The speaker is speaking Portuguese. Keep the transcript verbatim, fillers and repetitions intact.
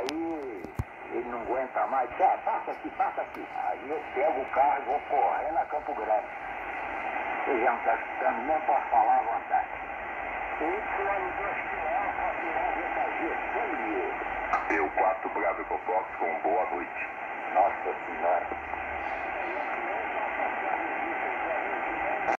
aí ele não aguenta mais. Ah, passa aqui, passa aqui. Aí eu pego o carro e vou correndo a Campo Grande. Você já não está escutando, nem posso falar à vontade. Eu quatro Bravo Fofox com boa noite. Nossa Senhora.